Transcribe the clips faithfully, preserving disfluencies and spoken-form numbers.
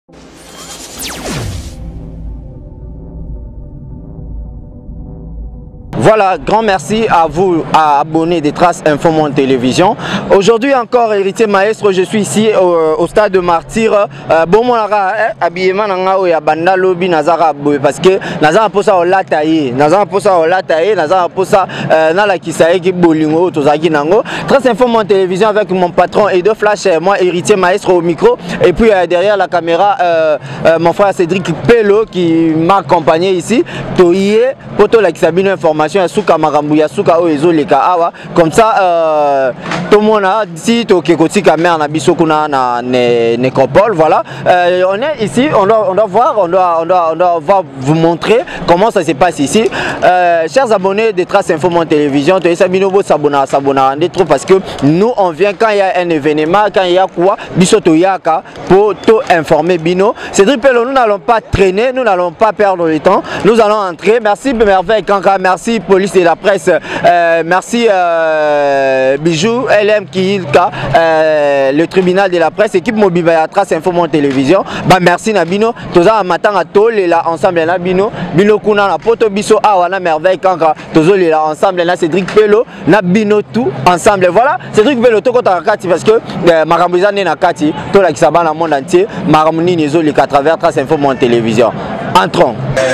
Voilà, grand merci à vous, à abonnés des Traces Info Monde Télévision. Aujourd'hui encore, héritier maestro, je suis ici au, au stade de Martyr. Euh, bon, mon habillement nanga oya banda lobby nazara boy parce que nazara posa o lataye, nazara posa o lataye, nazara posa na la kisaye ki bolingo tozaki nango. Traces Info Monde Télévision avec mon patron Edo Flash, moi héritier maestro au micro et puis euh, derrière la caméra euh, euh, mon frère Cédric Pello qui m'a accompagné ici. Toye poto la kisabino information suka marambuya suka o ezoleka awa comme ça euh, tout le monde a dit que côté caméra na biso kuna na nécropole. Voilà, euh, on est ici, on doit on doit voir, on doit on doit on doit voir, vous montrer comment ça se passe ici. Euh, chers abonnés de Traces Info Monde Télévision, tu es sabino bo sabona sabona trop parce que nous on vient quand il y a un événement, quand il y a quoi biso to yaka pour tout informer bino. Cédric Pello, nous n'allons pas traîner, nous n'allons pas perdre le temps, nous allons entrer. Merci Merveille Kanka, merci police et la presse, euh, merci euh, Bijou, L M Kilka, euh, le tribunal de la presse, équipe mobile à Traces Info Monde Télévision. Bah merci Nabino, toza matin à tol et là ensemble là Bino, Bino kuna na poto biso awana Merveille Kanka, tozo là ensemble là Cédric Pello, Nabino tout ensemble. Voilà, Cédric Pello to kota kati parce que euh, marambuza na kati, to la kisaba na monde entier, maramuni nizo les à travers Traces Info Monde Télévision. Entrons.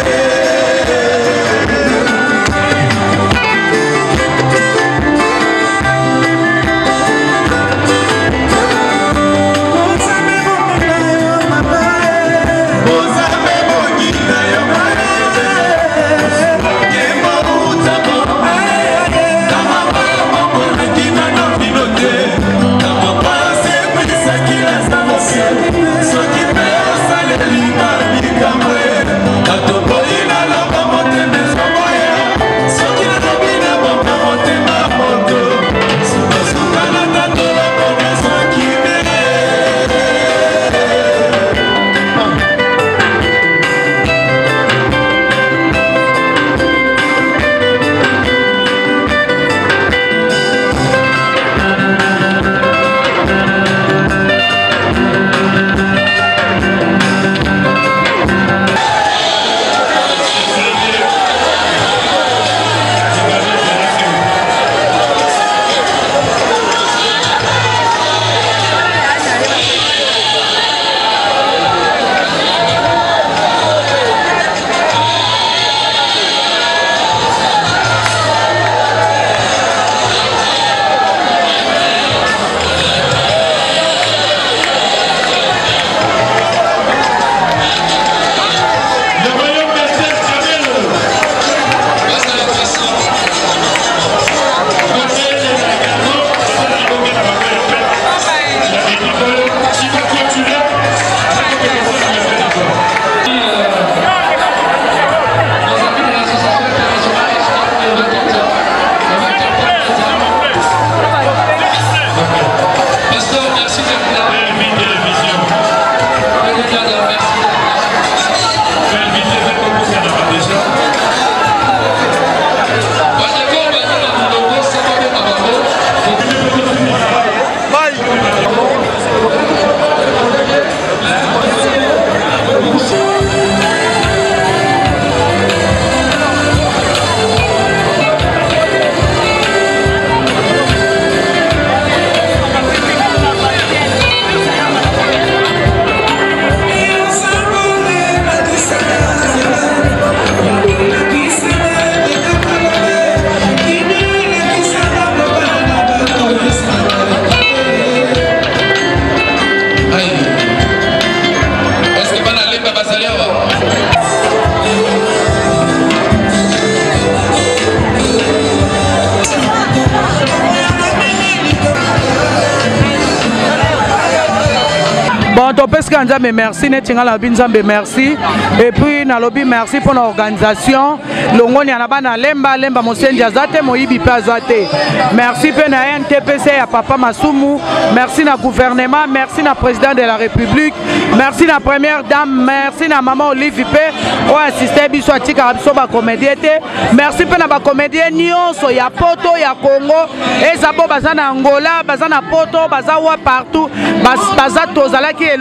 Nzambe merci netinga la binzambe merci et puis na lobby merci pour l'organisation longoni anabana lemba lemba mosenja zate moyibi pa zate merci pe na N T P C ya papa Masumu merci na gouvernement merci na président de la République merci na première dame merci na maman Olivier pe o assisté biso atika biso ba comédien te merci pe na ba comédien nyonso ya poto ya Congo ezabo bazana Angola bazana poto bazawa partout baza tozalaki elongo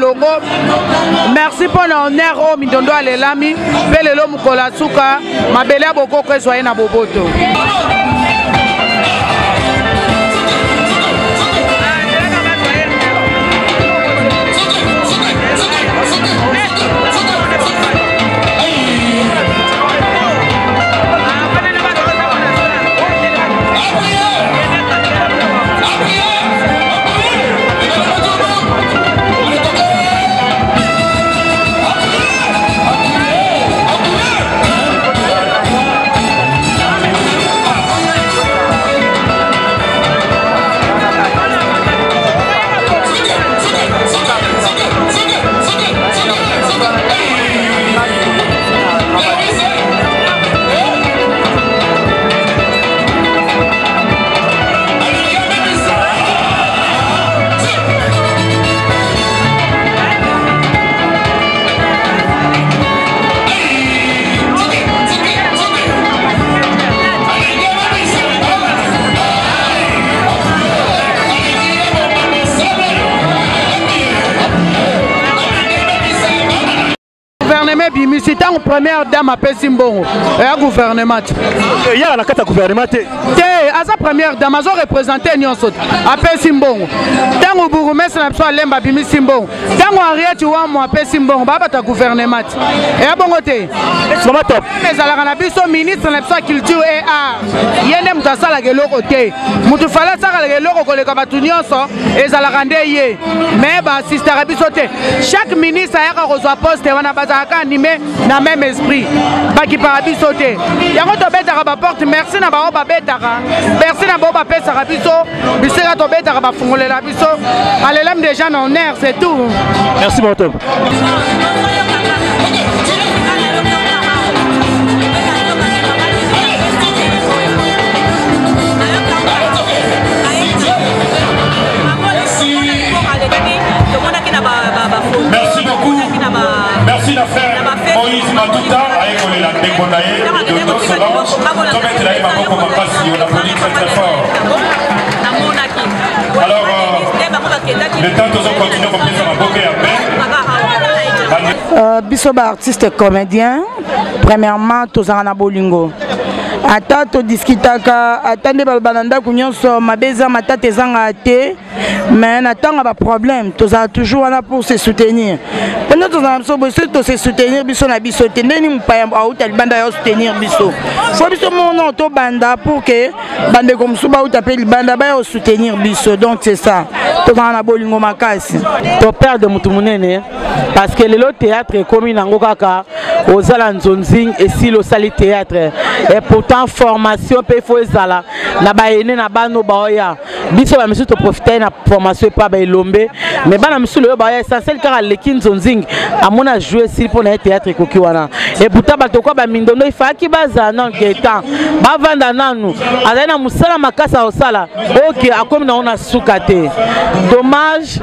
merci pour l'honneur au Mindondo alelami pe lelo mukola suka mabele boko ko ezoye na boboto. C'est tant première dame à Pessimbongo et à gouvernement. Il y a la carte gouvernement. À sa première dame, elle a représenté Nyonsot à Pessimbongo. Tant au bourgmestre n'a pas l'emba bimi Simbongo. Tant au arrière tu vois moi Pessimbongo, baba ta gouvernement. Et à bon côté. Mais à la Ranabiso ministre n'a pas culture et art. Yendem ta sala gelo côté. Mutu fala sala gelo ko le kabatu Nyonso et à la rande yé. Mais bah sister Rabisote. Chaque ministre a reçu poste et on a bazaka animé dans le même esprit. Pas qui parabi sauter. Il y a un peu de porte. Merci na ba oba betara. Merci na ba oba pesa rabiso. Bisera to betara ba fungole la biso. Allez l'âme des gens en air, c'est tout. Merci mon top. Merci beaucoup. Merci d'affaire. Moïse Matouta a évolué la déconnaille de notre Solange. Comme elle a eu ma beaucoup de passion, on applaudit très très fort. Alors, euh, le temps que nous continuons, on peut faire un bouquet à peine. Biso ba artiste comédien, premièrement, tozana bolingo. Ata to discutaka atande balbananda kunyonso mabeza matata ezanga te mais natanga ba problème toza toujours là pour se soutenir pendant toza biso biso to se soutenir biso na biso te ndeni mpaya auta libanda ya soutenir biso fo biso mono to banda pour que bande comme suba auta pe libanda ba ya soutenir biso donc c'est ça toza na bolingo makasi to père de mutu munene parce que le théâtre est comme nango kaka ozala nzonzing et si le sali théâtre et pourtant formation pe fo ezala na ba ene na bano ba oya biso ba misu to profiter na formation pa ba elombe mais bana misu le ba essentiel car lekin nzonzing amona jouer si pour na théâtre koki wana et pourtant ba to ko ba mindono ifaki baza non ketan ba vanda nanu azali na musala makasa osala OK akomi na ona sukate dommage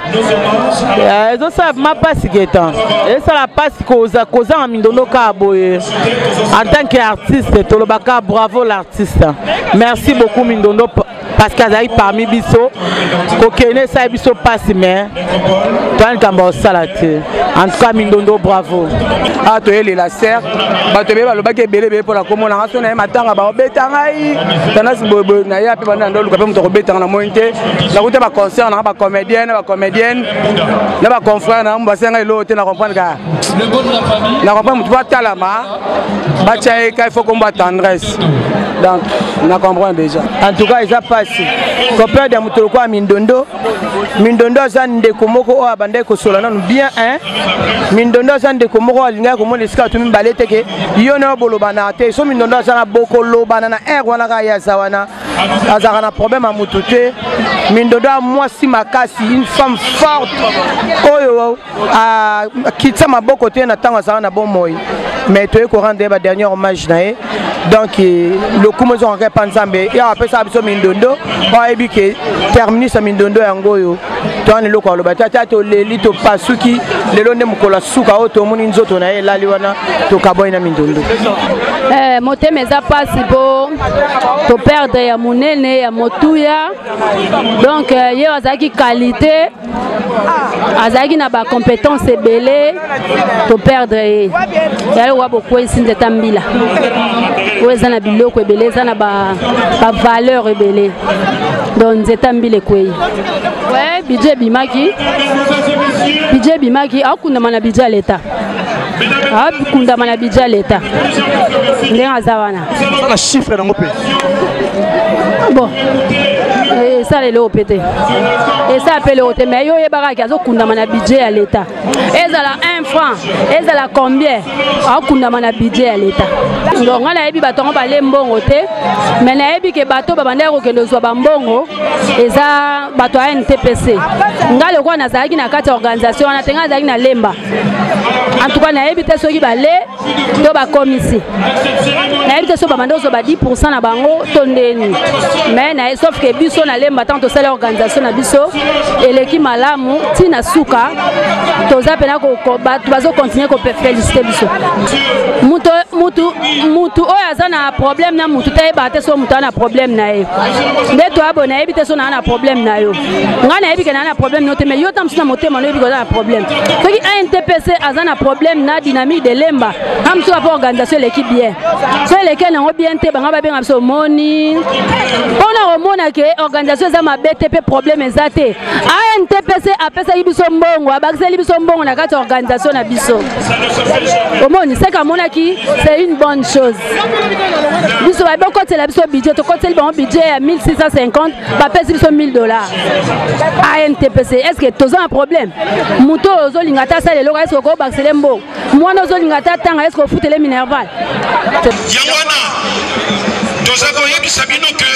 ezo sa ma passe ketan et ça la passe koza koza na mindono ka boye en tant qu'artiste to lobaka bravo l'artiste. Merci beaucoup Mindondo parce qu'Azaï parmi biso kokene sa biso passe mais toi nkamba salate. En tout cas Mindondo bravo. Ah to ele la serre ba to be ba lobaka belé be pour la komona ngaso na matanga ba betanga yi tanas bobo na ya pe bana ndo luka pe mutoko betanga na mointe na kuta ba concert na ba comédienne ba comédienne na ba confrère na mba senga ilo te na comprendre ka na comprendre mutu ba talama ba tchaye ka il faut qu'on ba tendresse donc on comprend déjà en tout cas ça passe copain de mutoko a Mindondo Mindondo zan de komoko o abande ko solana bien hein Mindondo zan de komoko alinga ko mon esika to mbale teke yo na bolobana te so Mindondo zan boko lobana na er wana ka ya zawana azaka na problème a mutute Mindondo moi si makasi une femme forte oyo a kitsa maboko te na tanga za na bon moy mais to ko rendre ba dernier hommage na e donc le kumozo en Panzambe et après ça biso Mindondo ba ebi ke terminer sa Mindondo yango yo toana eloko aloba tata toleli topasuki lelo nde mokolo asuka oyo tomoni nzoto na ye elali wana tokaboyi na mindondo motema eza mpasi mpo toperdre ya monene ya motuya donc ye azalaki qualité azalaki na bacompétence ebele toperdre ye yali wa bokwesi nzeta mbila oyo eza na biloko ebele eza na bavaleur ebele donc nzeta mbila ekwei we budget ebimaki budget ebimaki akundama na budget ya leta akundama na budget ya leta ndenge aza wana na chiffre nango mpe bon esala eloko mpe te esala mpe eloko te mais yo oyebakaki azokundama na budget ya leta ezala un franc ezala combien akundama na budget ya leta donc nga nayebi bato yango bale mbongo te mais nayebi ke bato babandaki kokende ozwa bambongo eza bato ya N T P C nga lokola nazalaki na kati ya organisation wana te nga nazalaki na lemba en tout cas nayebi te soki bale to bakomisi nayebi te so babanda ozwa ba dix pour cent na bango to ndeni mais na sauf que biso na lemba tant tosala organisation na biso eleki malamu tina suka toza pena ko bato bazo continuer ko féliciter biso mutu mutu mutu oyo aza na problème na mutu tayeba te so mutu ana problème na ye nde to abona yebi te so na ana problème na yo nga na yebi ke na ana problème no te mais yo tam sina motema no yebi ko na problème soki N T P C aza na problème na dynamique de lemba am so pa organisation l'équipe bien so lesquels nango bien te banga ba benga biso moni ona omona ke organisation za mabe te pe problème eza te N T P C apesa biso mbongo abakiseli biso mbongo na kati organisation na biso omoni c'est ka mona ki c'est une bonne chose biso ba boko tela biso budget to koteli bon budget à mille six cent cinquante ba pesa biso mille dollars N T P C est-ce que toza un problème muto ozo lingata sa lelo est-ce ko bakiseli mbongo mwana ozo lingata tanga est-ce ko futele minerval yangwana toza ko yebisa bino ke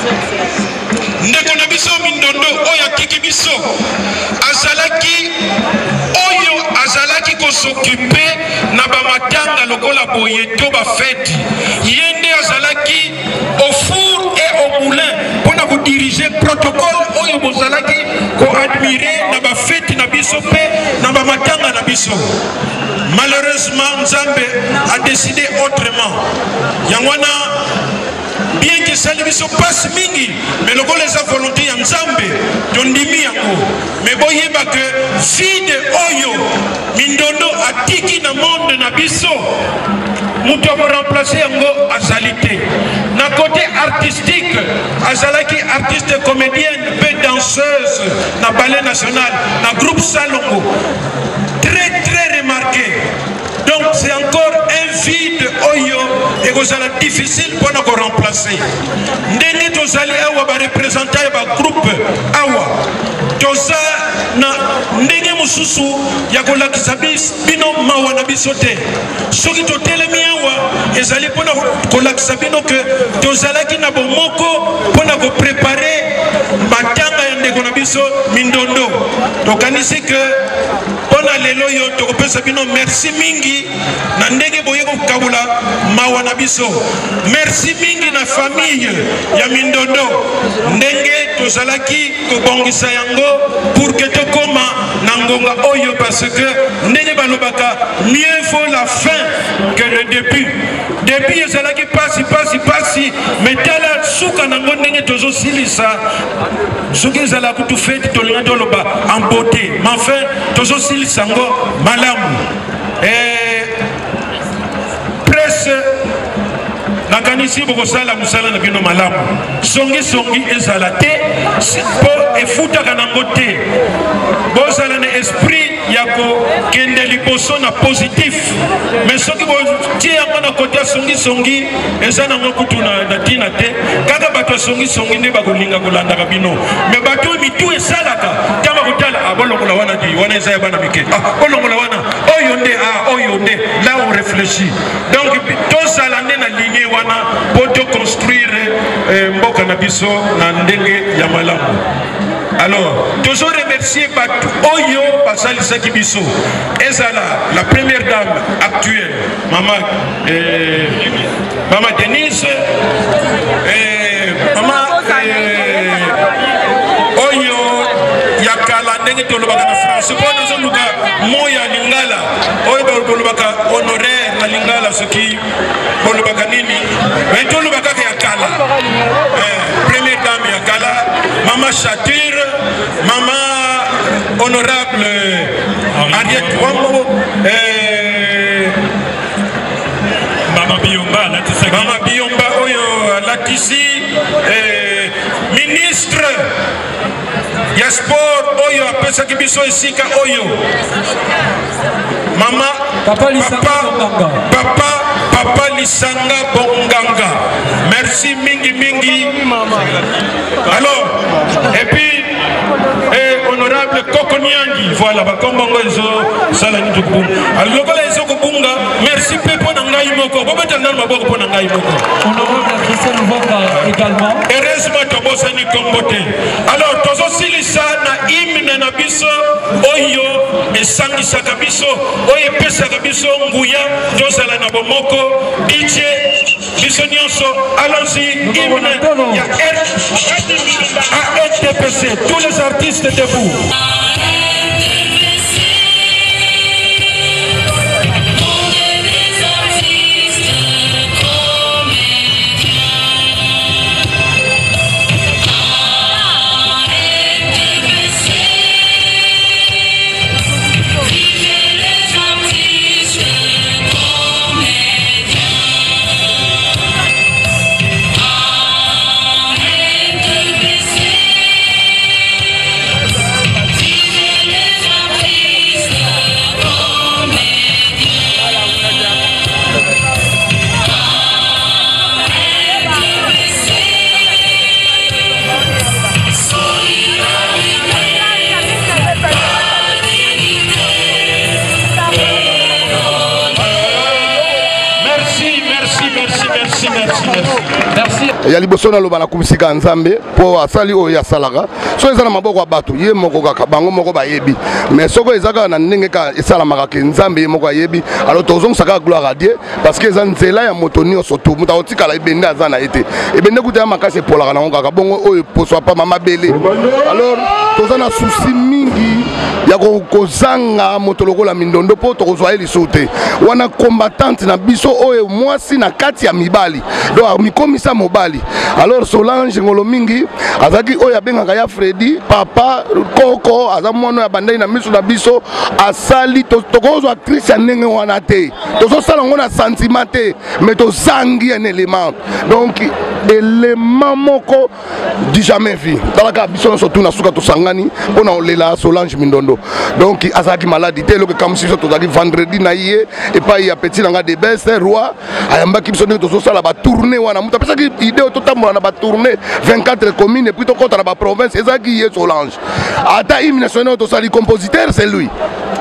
ndeko na biso mindondo oyo akiki biso azalaki oyo azalaki kosokupe na bamatanga lokola boye to bafeti ye nde azalaki au four et au moulin mpona kodirige protocole oyo bozalaki koadmire na bafeti na biso mpe na bamatanga na biso. Malheureusement Nzambe a décidé autrement yangwana bien que ça ne soit pas mingi mais le les a volonté ya Nzambe tondimi yango mais boyeba que vide oyo mindondo atiki na monde na biso muto mo remplacer yango azalité na côté artistique azalaki artiste comédienne pe danseuse na ballet national na groupe Salongo très très remarqué. Donc c'est encore un vide oyo et que ça est difficile pour nous remplacer. Ndenge tozali awa ba représenter ba groupe awa toza na ndenge mususu ya kolakisa bino mawa na biso te soki totelemi awa ezali pona kolakisa bino ke tozalaki na bomoko pona ko préparer batanga ya ndeko na biso mindondo tokanisi ke pona lelo yo tokopesa bino merci mingi na ndenge boye kokabula mawa na biso merci mingi na famille ya mindondo ndenge tozalaki kobongisa yango pour que tokoma na ngonga oyo parce que ndenge balobaka mieux vaut la fin que le début début ezalaki pasi pasi pasi mais tala suka nango ndenge tozosilisa soki ezala kutu fete tolinga toloba en beauté mais enfin tozosilisa ngo malamu et presse nakanisi bokosala musala na bino malamu songi songi ezala te po efutaka nango te bozala na esprit ya kokende liboso na positif mais soki botie yango na kote ya songi songi eza nango kutu na ntina te kaka bato ya songi songi nde bakolinga kolandaka bino mais bato oyo mitu esalaka ntango bakotala bolongola wana di wana eza ya bana mike bolongola wana oyo nde oyo nde là on réfléchit donc tozala nde na ligne wana po toconstruire mboka na biso na ndenge ya malamu. Alors, toujours remercier Batou Oyo Basalisaki Biso. Ezala, la première dame actuelle, Maman, euh, Maman Denise, euh, Maman euh, Oyo Yakala ndenge tolobaka na français po nazoluka moya lingala oyo bolobaka honoraire na lingala soki bolobaka nini mais tolobaka ya kala première dame ya kala mama Chature mama honorable Ariette Wambo mama Biomba mama Biomba oyo latisi ministre ya sport oyo apesaki biso esika oyo mama papa papa papa papa Lisanga Bonganga merci mingi mingi alors et puis et honorable Kokoniangi voilà ba kombongo izo sala ni tuku alors lokola izo kubunga merci pepo na ngai moko bobeta ndana maboko pona ngai moko honorable Christian Mboka également heureusement tobosa ni kombote alors tozo silisa na hymne na biso oyo esangisaka biso oyo pesaka biso nguya tozala na bomoko D J biso nyonso allons-y hymne ya R T P C tous les artistes debout. ya liboso na loba na kumisika nzambe po asali o ya salaka so ezana maboko bato ye moko kaka bango moko bayebi mais soko ezaka na ndenge ka esala makake nzambe ye moko ayebi alors tozong saka gloire à Dieu parce que ezan nzela ya motoni surtout muta otika la ebende azana ete ebende kuta makase polaka na kaka bongo o poso pa mama bele alors tozana souci mingi ya kozanga motoloko la mindondo po tokozwa elisote wana combattante na biso oyo mwasi na kati ya mibali donc mikomisa mobali alors Solange ngolo mingi azaki oyo abengaka ya Freddy papa koko aza mwana ya bandai na miso na biso asali tokozwa actrice ya ndenge wana te tozosala ngo na sentiment te mais tozangi un élément donc élément moko du jamais vu talaka biso surtout na suka tosangani pona olela Solange mindondo donc azaki maladie te loke comme si tozaki vendredi na ye et pas ya petit nanga de best roi ayambaki biso ndenge tozosala ba tourner wana muta pesa ki idée totambola na ba tourner vingt-quatre communes et puis to kota na ba province ezaki ye Solange ata hymne national tosali compositeur c'est lui.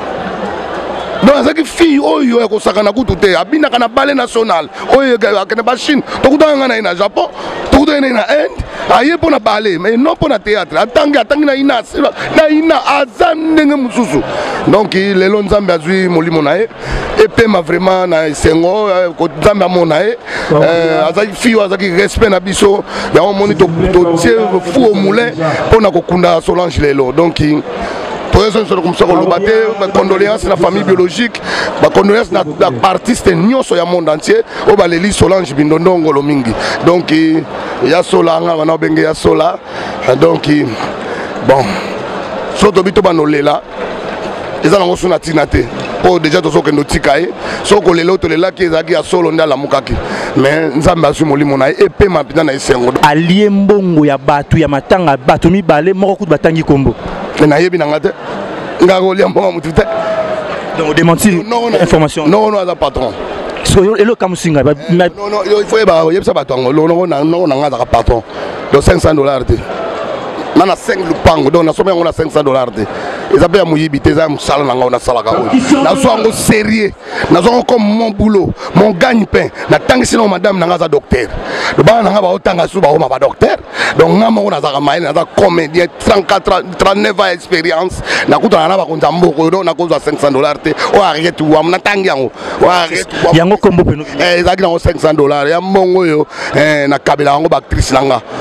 Donc azaki fille oyo ya kosakana kutu te abinaka na ballet national oyo akene ba Chine tokutanga na ina Japon tokutanga na Inde aye pona ballet mais non pona théâtre atangi atangi na ina na ina azandenge mususu donc lelo nzambe azui molimo na ye epema vraiment na sengo ko nzambe amona ye azaki fille azaki respect na biso ya omoni to tie fu au moulin pona kokunda Solange lelo donc comme ça condoléances à la famille biologique, condoléances à artistes nyonso ya monde entier, au baleli Solange Bindondo ngolo mingi. Donc il y a Sola ngana benge ya Sola. Donc bon, soto bito banolela. Eza nango suna tinate. Po déjà to soko ndotikaye, soko lelo to lela ki ezaki ya solo ndala mukaki. Mais nzambe asu molimo na epé mapita na esengo. Alie mbongo ya batu ya matanga batu mibale moko kutu batangi kombo. Na yebi nanga te ngako lia mbongo mutu te donc démentir information non non aza patron so elo kamusinga non non il faut ba yebisa batongo lo no na no nanga za patron de cinq cents dollars te nana cinq lupango donc na somme ngona cinq cents dollars te ezapé ya muyibi te za musala nanga ona salaka o na so ngo sérieux na so comme mon boulot mon gagne-pain na tangi sino madame nanga za docteur le ba nanga ba otanga su ba o ma ba docteur donc ngama ona za maile na za comédien trente-quatre trente-neuf ans expérience na kutana na ba konza mboko do na kozwa cinq cents dollars te o arrête wa na tangi yango o arrête yango kombo peno eh ezaki na cinq cents dollars ya mbongo yo eh na kabela yango ba actrice nanga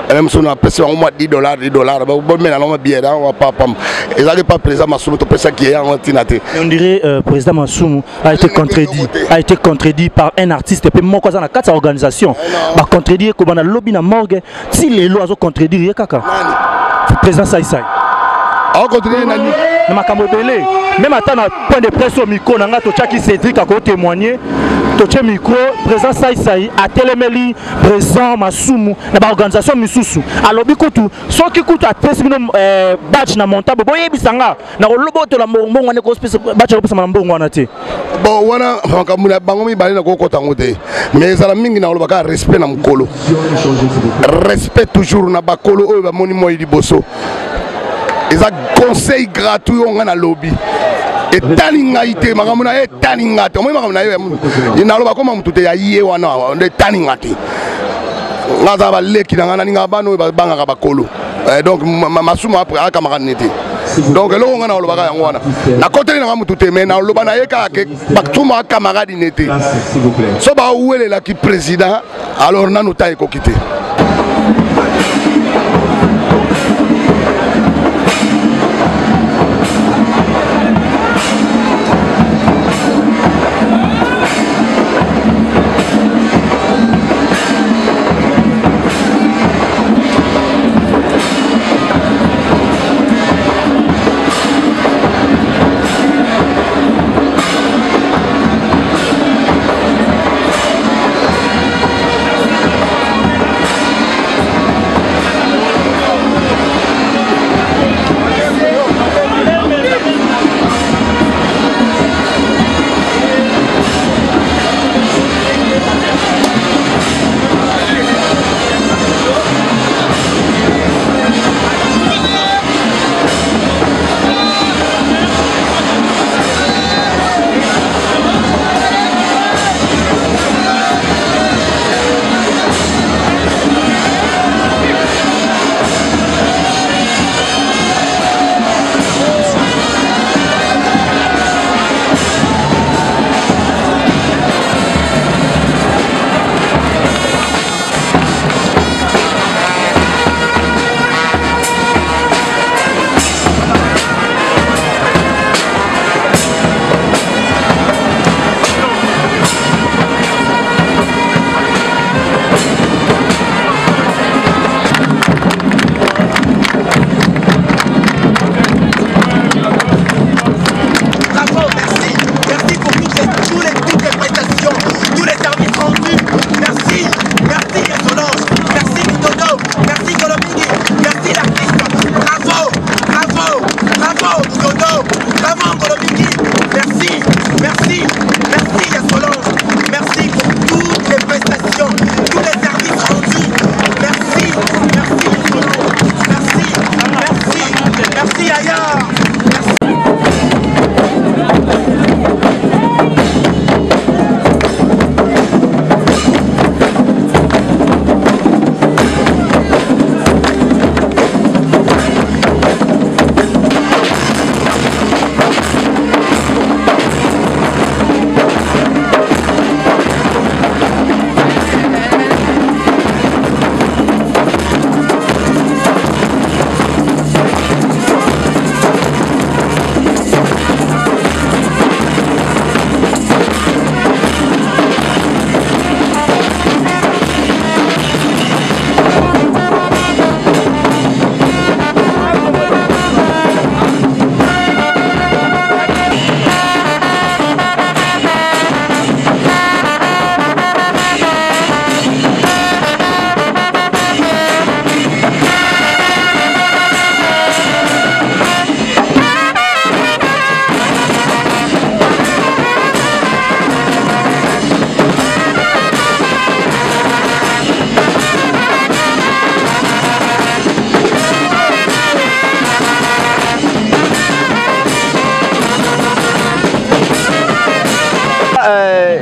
même si on a passé au moins dix dollars, dix dollars, bon, mais on a bien, on va pas, ils n'avaient pas président Massoumou, tout ça qui est en Tinaté. On dirait euh, président Massoumou a été contredit, a été contredit par un artiste et puis moi quand on a quatre organisations, bah contredire comme on a lobby na morgue, si les lois ont contredit, kaka. Président Saï Saï. Ah, contredire nani? Na makambo belé. Même à un point de presse au micro, nanga to chaki Cédric a témoigner. Toche micro, président Saï Saï a téléméli, président Massoumou, na ba organisation misusu. Alors bikutu, so ki kutu a test bino badge na montable, boye bisanga, na lobo to la mbongo wane ko space badge ko pesa na mbongo wana te. Bon wana makamuna bango mi bali na ko kota ngote. Mais za mingi na lobaka respect na mkolo. Respect toujours na bakolo oyo ba moni moyi liboso. Ils ont conseil gratuit on a lobby et taningate makamuna e taningate moi makamuna e na loba koma mutute ya yie wana de taningate ngaza ba leki na ngana ninga bano ba banga ba kolo donc masuma après aka makanete donc lo ngana loba ka yango wana na côté na mutute mais na loba na yeka ke baktuma camarade nete so ba ouele la ki président alors nanu ta ko quitter.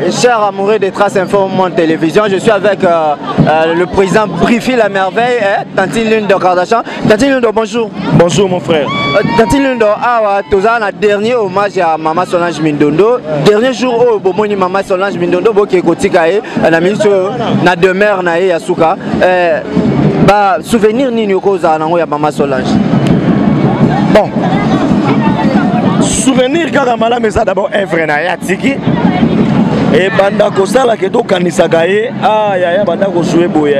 chers amoureux des Traces Info Monde Télévision, je suis avec euh, euh, le président Brifi La Merveille, hein, Tantine Lune de Kardashian. Tantine Lune, bonjour. Bonjour mon frère. Euh, Tantine Lune, ah, tu as un dernier hommage à Maman Solange Mindondo. Dernier jour où Bomoni Maman Solange Mindondo, qui est côté Kaye, na ministre na demeure na Yasuka. Bah, souvenir ni cause à Maman Solange. Bon. Souvenir quand Mala mais ça d'abord un frère na Yatiki. Et banda kosala ke to kanisa gaye ah ya ya banda ko jouer boye.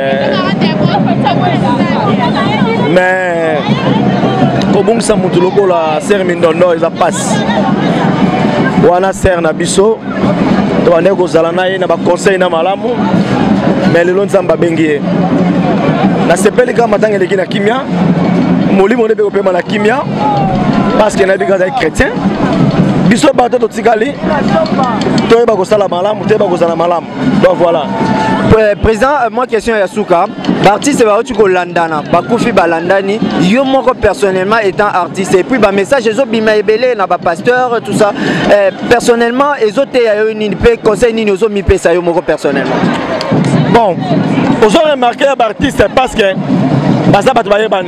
Mais kobong sa mutu lokola ser Mindondo ils a passe. Wana ser na biso to ane ko zala na ye na ba conseil na malamu mais le long nzamba bengi. Na sepeli kama matanga leki na kimia. Molimo ne be ko pema na kimia parce que na bi gaza chrétien. Biso bato to tikali to eba ko sala malamu te ba ko sala malamu. Donc voilà. Président, moi question Yasuka, l'artiste va tu ko landana, ba kufi ba landani, yo moko personnellement étant artiste et puis ba message ezo bima ebele na ba pasteur tout ça. Euh, personnellement ezote ya yo ni pe conseil ni ozo mi pe sa yo moko personnellement. Bon, ozo remarquer ba artiste parce que baza bato ba yebani.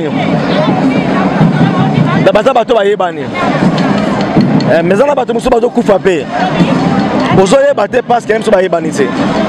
Da baza bato ba yebani. Mais on a battu Moussa Bato Koufapé. Vous avez battu parce qu'il y a un peu de banité.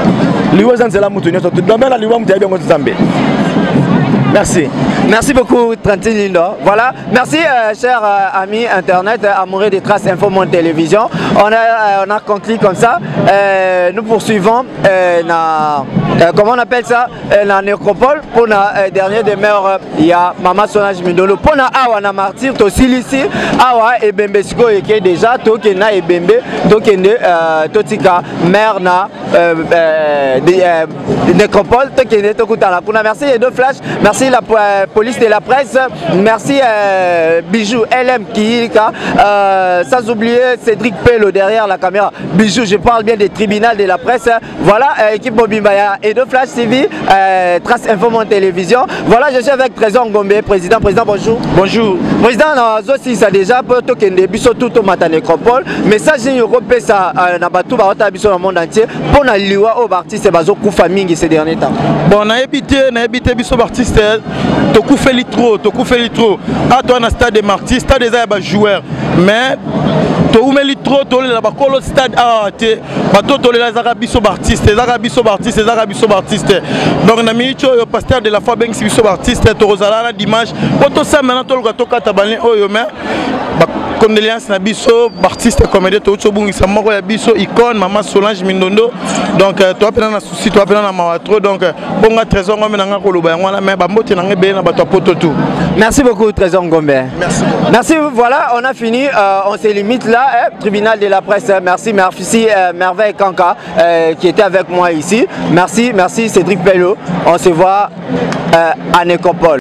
Merci. Merci beaucoup, Trentine Lindo. Voilà. Merci, euh, chers euh, amis Internet, euh, amoureux des Traces Info Monde Télévision. On a, euh, on a conclu comme ça. Euh, nous poursuivons, euh, na, euh, comment on appelle ça, euh, la nécropole. Pour la euh, dernière demeure, il y a Maman Solange Mindondo. Pour la Awa na martyr, to silisi, Awa et Bembe Siko et qui déjà, to kena et Bembe, to kende, totika, mère na, nécropole, to kende, to kutala. Merci les deux flashs. Merci la euh, police de la presse, merci euh, Bijou L M qui euh, sans oublier Cédric Pello derrière la caméra. Bijou, je parle bien des tribunaux de la presse. Voilà, euh, équipe Bobimbaya et de Flash T V, euh, Trace Info Monde Télévision. Voilà, je suis avec Trésor Ngombe, président. Président, bonjour. Bonjour. Président, aussi ça déjà pour token de biso tout au matin nécropole. Message ni européen ça na batu ba ota biso dans le monde entier pour na liwa au artiste bazo kufa mingi ces derniers temps. Bon, na habité, na habité biso artiste. Tu coup fait trop, tu coup fait trop. Ah toi na stade de Marty, stade des ba joueurs. Mais tu ou meli trop, tu la ba kolo stade ah te. Ba to to les arabiso artistes, les arabiso artistes, les arabiso artistes. Donc na mi cho pasteur de la foi ben biso artiste to rozala dimanche. Poto ça maintenant to le to kata balin oyo mais condoléances na biso artiste comédien to cho bungi samoko ya biso icône Maman Solange Mindondo. Donc toi pena na souci, toi pena na mawatro donc bonga trésor ngombe na ngako loba ngwana mais ba mbote na ngebe na bato poto tout. Merci beaucoup Trésor Ngombe. Merci. Merci, voilà, on a fini, euh, on se limite là, hein, tribunal de la presse. Merci, merci euh, Merveille Kanka euh, qui était avec moi ici. Merci, merci Cédric Pello. On se voit euh, à Nécropole.